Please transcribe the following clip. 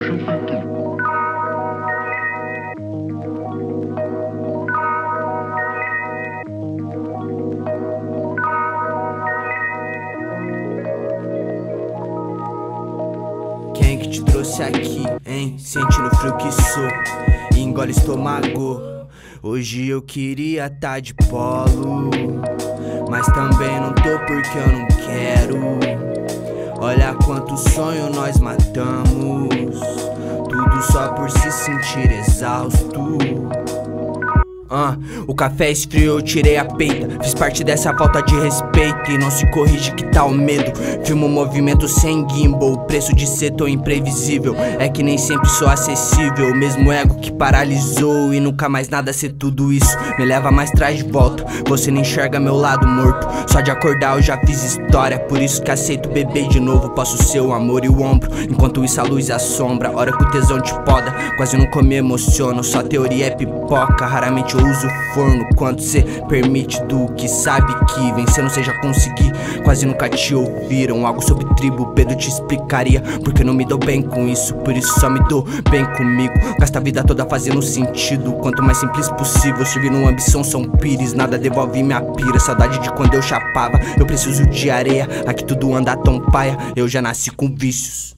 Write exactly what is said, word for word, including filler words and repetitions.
Quem que te trouxe aqui, hein? Sentindo o frio que sou, engole estômago. Hoje eu queria tá de polo, mas também não tô porque eu não quero. Olha quanto sonho nós matamos, tudo só por se sentir exausto. Uh, o café esfriou, eu tirei a peita. Fiz parte dessa falta de respeito e não se corrige que tá o medo. Filmo movimento sem gimbal, o preço de ser tão imprevisível é que nem sempre sou acessível. O mesmo ego que paralisou e nunca mais nada ser tudo isso me leva mais traz de volta. Você não enxerga meu lado morto, só de acordar eu já fiz história. Por isso que aceito beber de novo, posso ser o amor e o ombro, enquanto isso a luz e a sombra. Hora que o tesão te poda, quase nunca me emociono. Só teoria é pipoca, raramente eu uso forno. Quanto cê permite do que sabe que vencer não seja conseguir. Quase nunca te ouviram, algo sobre tribo, Pedro te explicaria. Porque não me dou bem com isso, por isso só me dou bem comigo. Gasta a vida toda fazendo sentido, quanto mais simples possível. Servindo uma ambição São Pires, nada devolve minha pira. Saudade de quando eu chapava, eu preciso de areia. Aqui tudo anda tão paia, eu já nasci com vícios.